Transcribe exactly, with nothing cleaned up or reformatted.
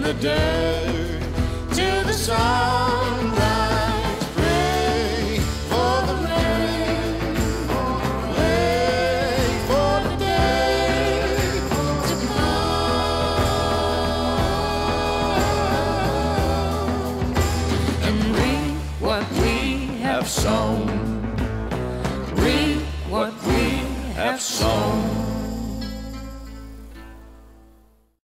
the dirt till the sunrise. Pray for the rain, wait for the day to come and reap what we have sown. Reap what we have sown.